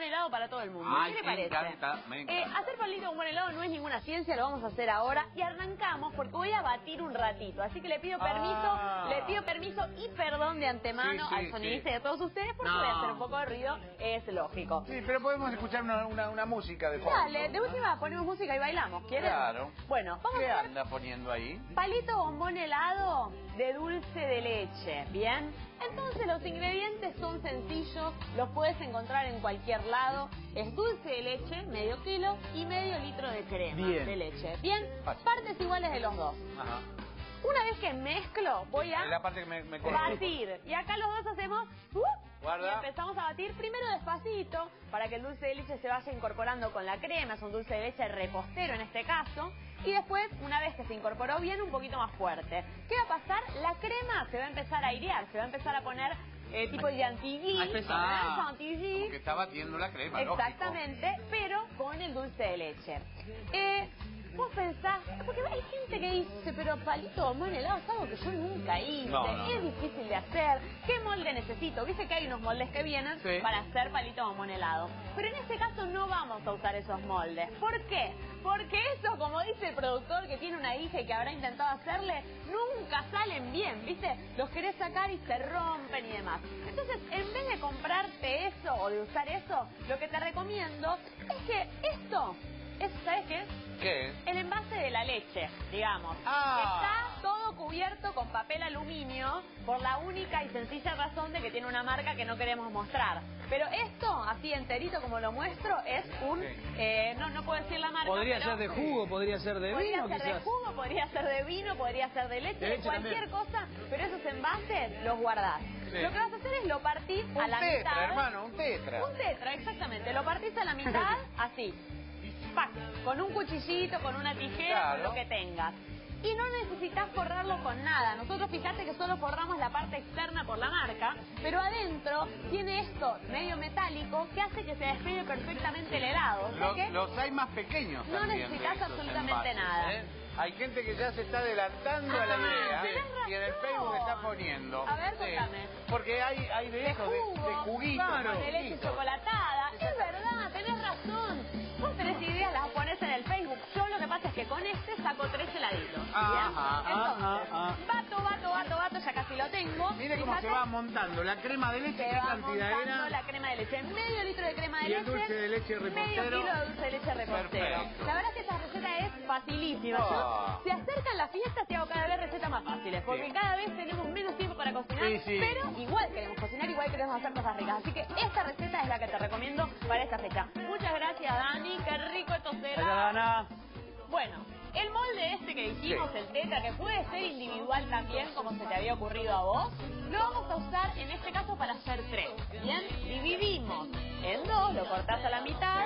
helado para todo el mundo. Ay, ¿Qué le parece? me encanta. Hacer palito con buen helado no es ninguna ciencia, lo vamos a hacer ahora. Y arrancamos porque voy a batir un ratito. Así que le pido permiso y perdón de antemano al sonidista y a todos ustedes porque voy a hacer un poco de ruido, es lógico. Sí, pero podemos escuchar una música de fondo. Dale, de última ponemos música y bailamos, ¿quieres? Claro. Bueno, vamos ¿Qué a hacer anda poniendo ahí? palito bombón helado de dulce de leche, ¿bien? Entonces los ingredientes son sencillos, los puedes encontrar en cualquier lado. Es dulce de leche, medio kilo, y medio litro de crema de leche. ¿Bien? Fácil. Partes iguales de los dos. Ajá. Una vez que mezclo, voy a Es la parte que me batir. Y acá los dos hacemos... Guarda. Y empezamos a batir primero despacito para que el dulce de leche se vaya incorporando con la crema. Es un dulce de leche repostero en este caso. Y después, una vez que se incorporó bien, un poquito más fuerte. ¿Qué va a pasar? La crema se va a empezar a airear, se va a empezar a poner tipo chantilly. Como que está batiendo la crema, exactamente, lógico. pero con el dulce de leche. Vos pensás, porque hay gente que dice, pero palito bombón helado es algo que yo nunca hice, es difícil de hacer, ¿qué molde necesito? Viste que hay unos moldes que vienen para hacer palito bombón helado, pero en este caso no vamos a usar esos moldes. ¿Por qué? Porque eso, como dice el productor que tiene una hija y que habrá intentado hacerle, nunca salen bien, ¿viste? Los querés sacar y se rompen y demás. Entonces, en vez de comprarte eso o de usar eso, lo que te recomiendo es que esto, ¿sabes qué es? ¿Qué es? El envase de la leche, digamos. Está todo cubierto con papel aluminio por la única y sencilla razón de que tiene una marca que no queremos mostrar. Pero esto, así enterito como lo muestro, es un... no puedo decir la marca. Podría ser de jugo, podría ser de vino, podría ser de jugo, podría ser de vino, podría ser de leche, de cualquier cosa, pero esos envases los guardás. Lo que vas a hacer es lo partís a la mitad. Hermano, un tetra. Un tetra, exactamente. Lo partís a la mitad, así. ¡Pac! Con un cuchillito, con una tijera, con lo que tengas. Y no necesitas forrarlo con nada. Nosotros fíjate que solo forramos la parte externa por la marca, pero adentro tiene esto medio metálico que hace que se despegue perfectamente el helado. Los hay más pequeños no también. No necesitas absolutamente nada. Hay gente que ya se está adelantando a la idea y en el Facebook está poniendo. A ver, contame. Porque hay de eso, de juguito. De leche chocolatada. Es verdad, tenés razón. Vos tenés ideas, las pones en el Facebook. Yo lo que pasa es que con este saco 3 heladitos. Entonces, bato, ya casi lo tengo. Mire cómo se va montando la crema de leche, ¿qué cantidad era? La crema de leche, medio litro de crema de leche. Y el dulce de leche repostero. Medio kilo de dulce de leche repostero. Perfecto. La verdad es que esta receta es facilísima. Se acercan las fiestas y hago cada vez recetas más fáciles, porque cada vez tenemos menos tiempo para cocinar, pero igual queremos cocinar, igual queremos hacer cosas ricas. Así que esta receta es la que te recomiendo para esta fecha. Muchas gracias, Dani, qué rico estos helados. Bueno, el molde este que dijimos, el tetra, que puede ser individual también, como se te había ocurrido a vos, lo vamos a usar en este caso para hacer 3. Bien, dividimos en 2, lo cortás a la mitad,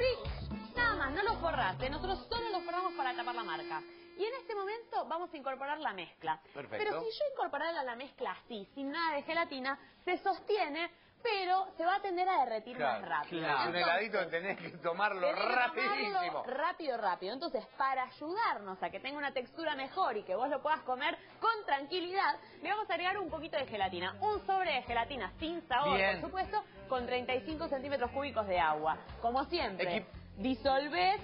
nada más, no lo forrás, nosotros solo lo forramos para tapar la marca. Y en este momento vamos a incorporar la mezcla. Perfecto. Pero si yo incorporara la mezcla así, sin nada de gelatina, se sostiene, pero se va a tender a derretir más rápido. Entonces, un heladito tenés que tomarlo rapidísimo. Rápido. Entonces, para ayudarnos a que tenga una textura mejor y que vos lo puedas comer con tranquilidad, le vamos a agregar un poquito de gelatina. Un sobre de gelatina sin sabor, por supuesto, con 35 centímetros cúbicos de agua. Como siempre. Disolvés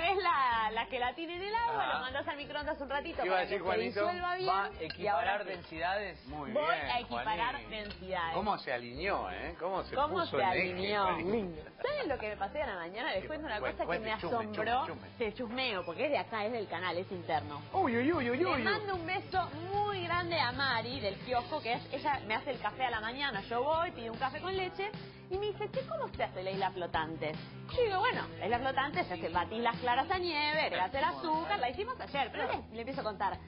la gelatina en el agua, lo mandás al microondas un ratito para que se disuelva bien. ¿Va a equiparar densidades? Muy bien, voy a equiparar densidades. ¿Cómo se alineó, ¿Cómo se alineó? ¿Saben lo que me pasé a la mañana? Les cuento una cosa que me asombró. Se chusmeo, porque es de acá, es del canal, es interno. Le mando un beso muy grande a Mari, del kiosco, que es, ella me hace el café a la mañana, yo voy, pido un café con leche, y me dice, ¿cómo se hace la isla flotante? Yo digo, bueno, la isla flotante se hace batir las claras a nieve, agregas el azúcar, la hicimos ayer, pero le empiezo a contar.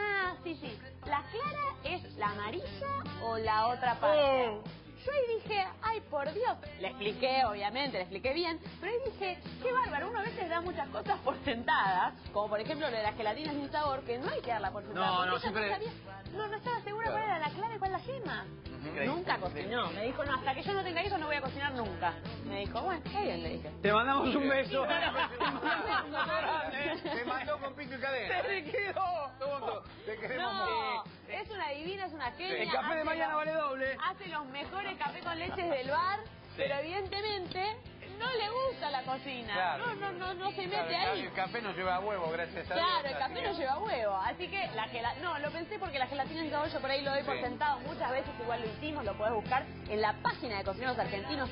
Sí, ¿la clara es la amarilla o la otra parte? Yo ahí dije, ay, por Dios. Le expliqué, obviamente, le expliqué bien, pero ahí dije, qué bárbaro, uno a veces da muchas cosas por sentadas, como por ejemplo lo de las gelatinas sin sabor, que no hay que darla por sentada. No estaba segura cuál era la clara y cuál la yema. Nunca cocinó. Me dijo, no, hasta que yo no tenga hijos no voy a cocinar nunca. Me dijo, bueno, está bien, le dije. Te mandamos un beso. Te mandó con pico y cadena. Te quedó. Te queremos mucho. Es una divina, es una genia. El café de mañana vale doble. Hace los mejores cafés con leches del bar, pero evidentemente cocina. Claro. No se mete ahí. El café no lleva huevo, gracias a Dios. Claro, el café no lleva huevo. Así que la gelatina... No, lo pensé porque la gelatina en sabor yo por ahí lo doy por sentado. Muchas veces igual lo hicimos, lo podés buscar en la página de Cocineros Argentinos,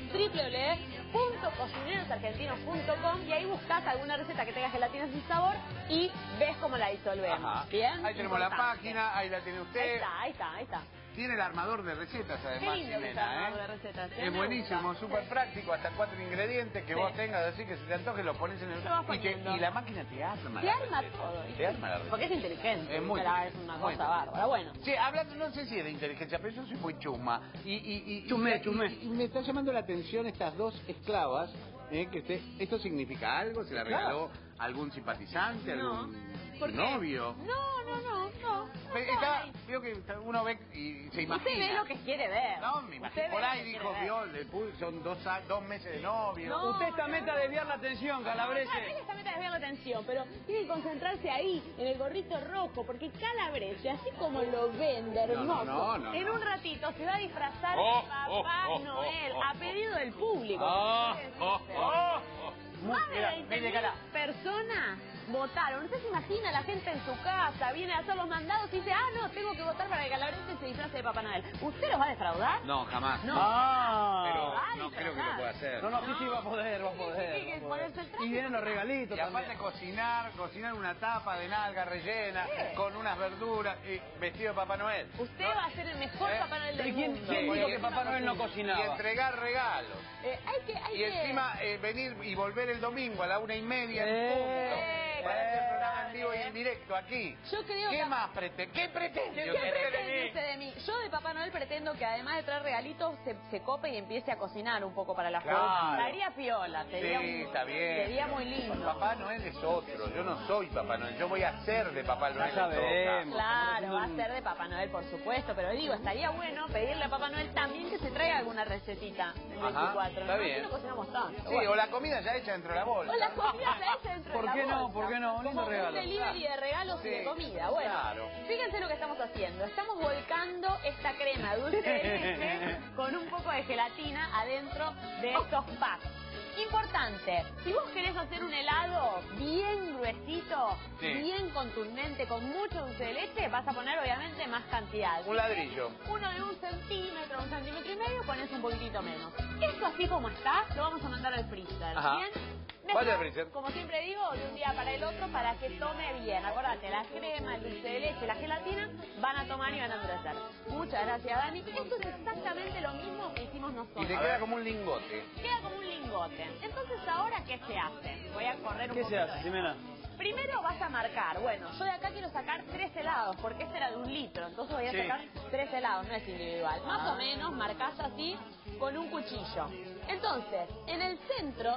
www.cocinerosargentinos.com, y ahí buscás alguna receta que tenga gelatina sin sabor y ves cómo la disolvemos. Ajá. ¿Bien? Ahí tenemos la página, ahí la tiene usted. Ahí está. Tiene el armador de recetas, además, Qué lindo que Jimena, es el armador de recetas. Es buenísimo, súper práctico, hasta 4 ingredientes que vos tengas, así que si te antojes los pones en el... Y la máquina te arma todo. Te arma la receta. Porque es inteligente. Es muy Es una cosa bárbara. Bueno. Sí, hablando, no sé si es de inteligencia, pero yo soy muy chuma. Chumé. Y me está llamando la atención estas dos esclavas, que ¿esto significa algo? ¿Se la regaló algún simpatizante, algún novio? No. Veo que uno ve y se imagina. Usted ve lo que quiere ver. No, me imagino. Por ahí dijo, son 2 meses de novio. No, usted está meta de desviar la atención, Calabrese. Él está meta de desviar la atención, pero tiene que concentrarse ahí, en el gorrito rojo, porque Calabrese, así como lo ven de hermoso, en un ratito se va a disfrazar de Papá Noel, a pedido del público. Más de 20.000 personas votaron. ¿Usted se imagina la gente en su casa, viene a hacer los mandados y dice, no, tengo que votar para que Calabrese se disfrace de Papá Noel? ¿Usted los va a defraudar? No, jamás. No. Pero no creo que lo pueda hacer. No, sí va a poder. Y vienen los regalitos. Y aparte cocinar una tapa de nalga rellena, con unas verduras, y vestido de Papá Noel. Usted va a ser el mejor Papá Noel del mundo. ¿Quién dijo que Papá Noel no cocinaba? Y entregar regalos. Hay encima venir y volver el domingo a la 1:30 en punto. Para hacer programa en vivo y en directo aquí. Yo creo ¿Qué más pretende? ¿Qué pretende? ¿Qué pretende usted de mí? Yo de Papá Noel pretendo que además de traer regalitos se cope y empiece a cocinar un poco para la fiesta. Estaría piola. Está bien. Sería muy lindo. Papá Noel es otro. Yo no soy Papá Noel. Yo voy a ser de Papá Noel. Claro, va a ser de Papá Noel, por supuesto. Pero digo, estaría bueno pedirle a Papá Noel también que se traiga alguna recetita el 24. Está bien. No cocinamos tanto. Sí, o la comida ya hecha dentro de la bolsa. O la comida ya hecha dentro de la bolsa. ¿Por qué no? Un lindo regalo. Un delivery de regalos y de comida. Bueno, fíjense lo que estamos haciendo. Estamos volcando esta crema dulce de leche con un poco de gelatina adentro de estos packs. Importante, si vos querés hacer un helado bien gruesito, bien contundente, con mucho dulce de leche, vas a poner obviamente más cantidad. Un ladrillo. Uno de 1 centímetro, 1,5 centímetros, pones un poquitito menos. Esto así como está, lo vamos a mandar al freezer. ¿Bien? ¿Cuál es el freezer? Como siempre digo, de un día para el otro para que tome bien. Acordate, la crema, el dulce de leche, la gelatina van a tomar y van a endurecer. Muchas gracias, Dani. Esto es exactamente lo mismo que hicimos nosotros. Y te queda como un lingote. Queda como un lingote. Entonces, ¿ahora qué se hace? Voy a correr un poquito. ¿Qué se hace, Jimena? Primero vas a marcar, bueno, yo de acá quiero sacar 3 helados, porque este era de 1 litro, entonces voy a sacar 3 helados, no es individual. Más o menos marcás así con un cuchillo. Entonces, en el centro...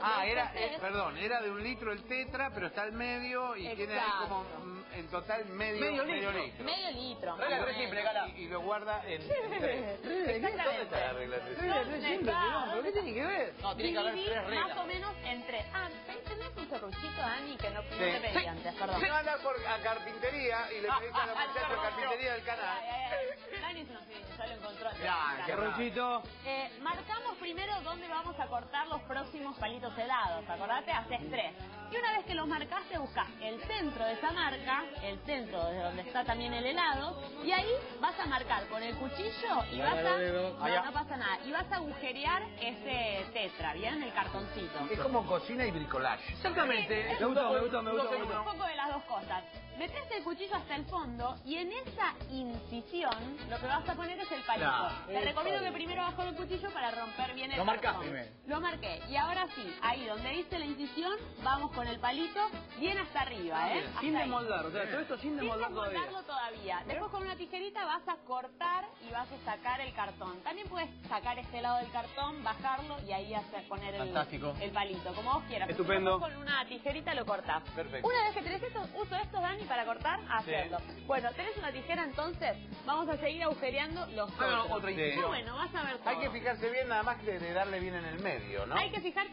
era de 1 litro el tetra, pero está al medio y tiene ahí como en total medio litro. Medio litro. Regla simple, Gala. Y lo guarda en 3. Exactamente. ¿Dónde está la regla? ¿Pero qué tiene que ver? No, tiene que haber 3 reglas. Más o menos entre... tenés un serruchito, Dani, que no te pedí antes, perdón. Se manda a carpintería y le pedís a los muchachos de carpintería del canal. Dani se nos pide, ya lo encontró. Serruchito. Marcamos primero dónde vamos a cortar los próximos palitos helados. Acordate, haces 3. Y una vez que los marcaste, buscas el centro de esa marca, el centro de donde está también el helado, y ahí vas a marcar con el cuchillo y vas a... No pasa nada. Y vas a agujerear ese tetra, ¿bien? El cartoncito. Es como cocina y bricolaje. Exactamente. Me gustó. Un poco de las dos cosas. Metes el cuchillo hasta el fondo y en esa incisión lo que vas a poner es el palito. Te recomiendo que primero bajo el cuchillo para romper bien el Lo marcás cartón. primero. Lo marqué. Y ahora sí, ahí donde dice la incisión, vamos con el palito bien hasta arriba, Sin demoldar, o sea, todo esto sin demoldar todavía. Después con una tijerita vas a cortar y vas a sacar el cartón. También puedes sacar este lado del cartón, bajarlo y ahí poner el palito, como vos quieras. Estupendo. Con una tijerita lo cortás. Perfecto. Una vez que tenés esto, uso esto, Dani, para cortar, hacerlo. Bueno, tenés una tijera, entonces vamos a seguir agujereando los otros. Otra incisión. Bueno, vas a ver todo. Hay que fijarse bien, nada más que de darle bien en el medio, ¿no? Hay que fijarse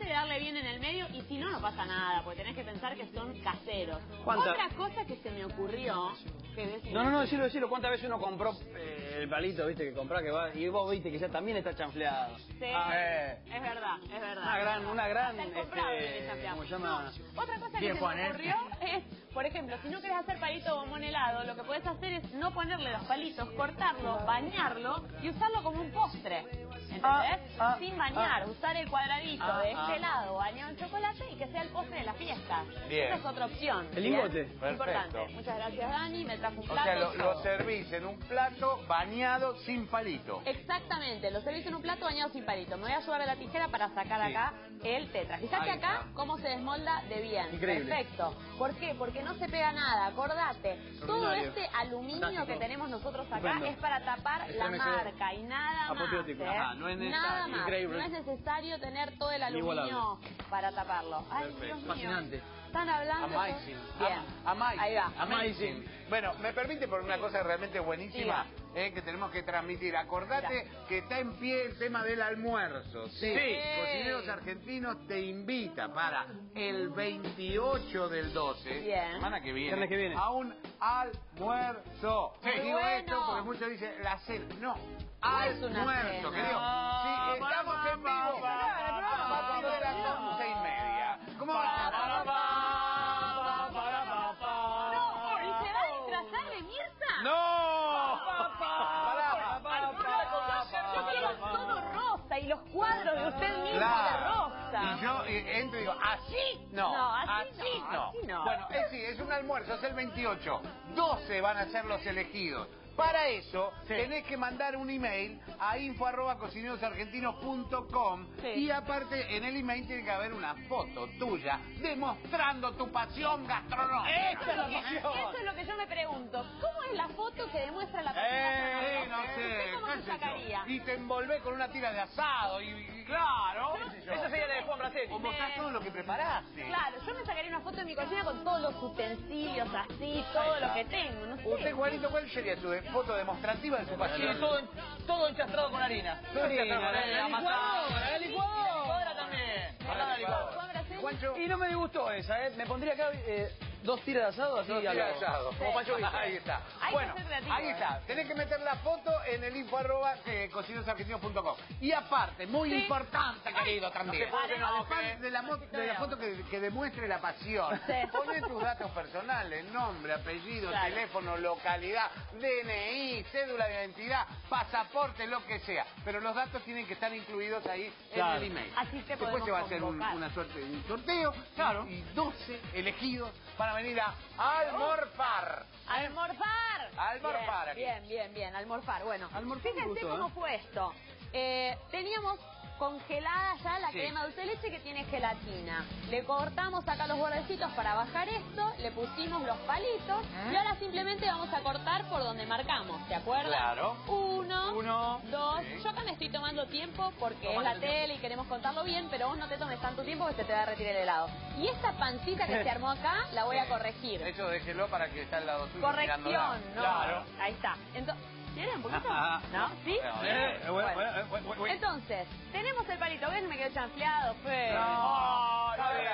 de darle bien en el medio y si no, no pasa nada, porque tenés que pensar que son caseros. ¿Cuánta? Otra cosa que se me ocurrió... No, decilo. ¿Cuántas veces uno compró el palito, viste, que compró, que va, y vos viste que ya también está chanfleado? Sí, es verdad. Una gran, ¿cómo se llama? No, otra cosa que se me ocurrió es, por ejemplo, si no querés hacer palito bombón helado, lo que podés hacer es no ponerle los palitos, cortarlo, bañarlo y usarlo como un postre. ¿Entendés? Sin bañar, usar el cuadradito de este lado bañado en chocolate y que sea el postre de la fiesta. Esa es otra opción. El lingote. Importante. Muchas gracias, Dani. Me trajo un plato. O sea, lo servís en un plato bañado sin palito. Exactamente, lo servís en un plato bañado sin palito. Me voy a ayudar a la tijera para sacar acá el tetra. Fíjate acá cómo se desmolda de bien. Increíble. Perfecto. ¿Por qué? Porque no se pega nada. Acordate, todo este aluminio que tenemos nosotros acá es para tapar la marca y nada más. No es necesario. Nada más. No es necesario tener todo el aluminio para taparlo. Ay, Dios mío. Fascinante. Están hablando. Amazing. Bien. Ahí va. Amazing. Bueno, me permite por una cosa realmente buenísima que tenemos que transmitir. Acordate que está en pie el tema del almuerzo. Sí. Cocineros Argentinos te invita para el 28 del 12, semana que viene, a un almuerzo. Digo esto porque muchos dicen la cena. No. Almuerzo, querido. Sí, estamos en vivo. A partir de las 11:30. ¿Cómo va? Y los cuadros de usted mismo de rosa. Y yo entro y digo, ¿así? No. Así no. Bueno, es un almuerzo, es el 28. 12 van a ser los elegidos. Para eso, tenés que mandar un email a info@cocinerosargentinos.com y aparte en el email tiene que haber una foto tuya demostrando tu pasión gastronómica. Eso es lo que yo me pregunto. ¿Cómo es la foto que demuestra la pasión gastronómica? No sé. ¿Cómo se sacaría? Y te envolvés con una tira de asado y claro. Eso sería de Juan Bracetti. O mostrás todo lo que preparaste. Claro, yo me sacaría una foto de mi cocina con todos los utensilios así, todo lo que tengo. No sé. Usted, Juanito, ¿cuál sería su foto demostrativa de su pasión? Todo enchastrado con harina. La licuadora también. Y no me disgustó esa, me pondría acá 2 tiras de asado así. 2 tiras de asado. Como Pancho Villa. Ahí está. Bueno, ahí está. Tenés que meter la foto en el info@cocinerosargentinos.com. Y aparte, muy importante, querido, también. Además de la foto que demuestre la pasión, poné tus datos personales, nombre, apellido, teléfono, localidad, DNI, cédula de identidad, pasaporte, lo que sea. Pero los datos tienen que estar incluidos ahí en el email. Así que después se va a hacer una suerte de un sorteo. Y 12 elegidos para venir a almorzar. Almorzar. Bien, almorzar. Bueno, fíjense cómo fue esto. Teníamos congelada ya la crema dulce de leche que tiene gelatina. Le cortamos acá los bordecitos para bajar esto, le pusimos los palitos y ahora simplemente vamos a cortar por donde marcamos, ¿de acuerdo? Claro. 1, 2. Yo acá me estoy tomando tiempo porque es la tele y queremos contarlo bien, pero vos no te tomes tanto tiempo que se te va a derretir el helado. Y esta pancita que se armó acá la voy a corregir. Eso déjelo para que está al lado suyo. Corrección, ¿no? Claro. Ahí está. Entonces, ¿tiene un poquito? ¿No? ¿Sí? Bueno. Entonces, tenemos el palito. ¿Ves? Me quedó chanfleado, feo. No,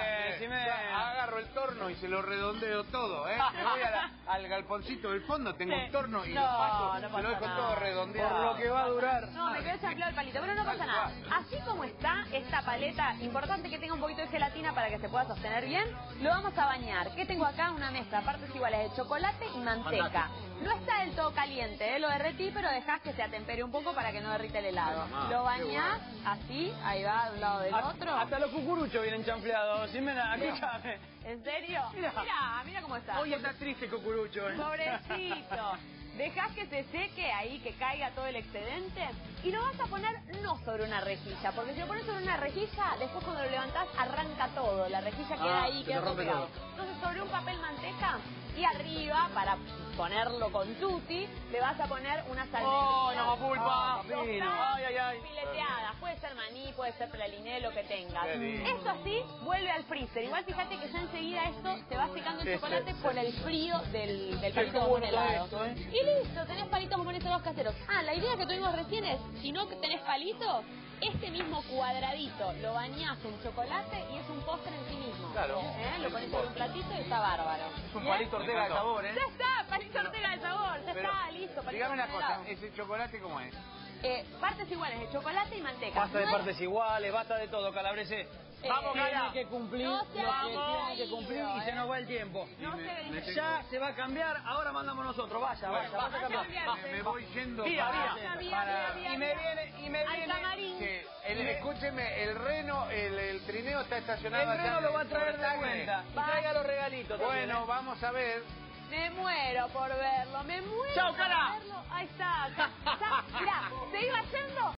agarro el torno y se lo redondeo todo, Me voy al galponcito del fondo, tengo un torno y lo paso, se lo dejo todo redondeado. Por lo que va a durar. No, me quedó chanfleado el palito, pero no pasa nada. Así como está esta paleta, importante que tenga un poquito de gelatina para que se pueda sostener bien, lo vamos a bañar. ¿Qué tengo acá? Una mezcla, partes iguales de chocolate y manteca. No está del todo caliente, lo derretí, pero dejás que se atempere un poco para que no derrite el helado. Lo bañás así, ahí va, de un lado del otro. Hasta los cucuruchos vienen chanfleados. Escúchame. ¿En serio? Mira cómo está. Hoy está triste cucurucho. Pobrecito. Dejás que se seque ahí, que caiga todo el excedente y lo vas a poner no sobre una rejilla, porque si lo pones sobre una rejilla, después cuando lo levantás arranca todo, la rejilla queda ahí, queda todo pegado. Entonces sobre un papel manteca y arriba, para ponerlo con tutti, le vas a poner una salchicha. ¡Oh, no, pulpa! Fileteada, puede ser maní, puede ser praliné, lo que tengas. Esto así vuelve al freezer. Igual fíjate que ya enseguida esto se va secando el chocolate por el frío del palito de helado. Y listo, tenés palitos bomboneros caseros. Ah, la idea que tuvimos recién es, si no tenés palitos, este mismo cuadradito lo bañás en chocolate y es un postre en sí mismo. Claro. Lo pones en un platito y está bárbaro. Es un palito Ortega de sabor, ¿eh? Ya está, palito Ortega de sabor, ya está, listo. Dígame una cosa, ¿ese chocolate cómo es? Partes iguales de chocolate y manteca. Basta de partes iguales, basta de todo, Calabrese. Vamos, Cala. Tiene que cumplir lo que tiene que cumplir y se nos va el tiempo. Ya se va a cambiar, ahora mandamos nosotros. Vaya a cambiar. Me voy yendo para... Y me viene... Al camarín. Escúcheme, el reno, el trineo está estacionado acá. El reno lo va a traer de vuelta. Y traiga los regalitos también. Bueno, vamos a ver. Me muero por verlo, me muero. ¡Chao, Cala! Ahí está. Mirá, se iba yendo.